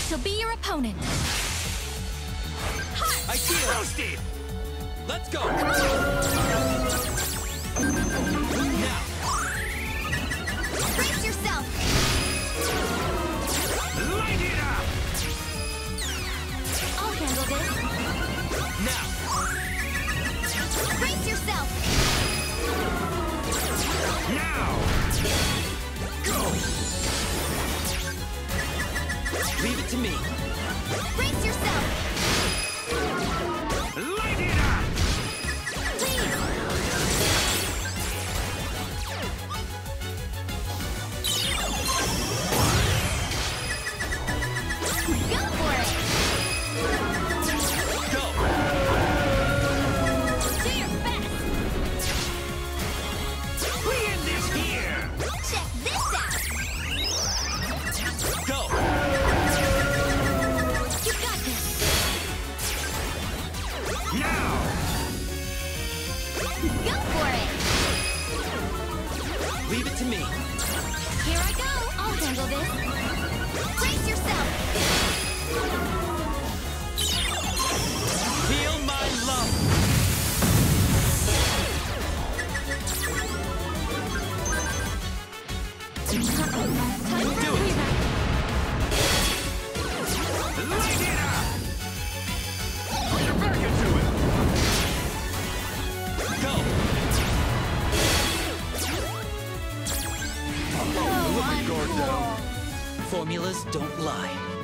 shall be your opponent. I feel roasted. Let's go. Now. Brace yourself. Light it up. I'll handle this. Now. Brace yourself. Now. Go. Leave it to me. Brace yourself. Light it up. Please. Go for it. Go. Do your best. We end this here. Check this out. Go. You got this. Now. Go for it. Leave it to me. Here I go. I'll handle this. Brace yourself. Feel my love. Time for Do it. Light it up. Put your back into it. Go. Oh, Let my guard down. cool. Formulas don't lie.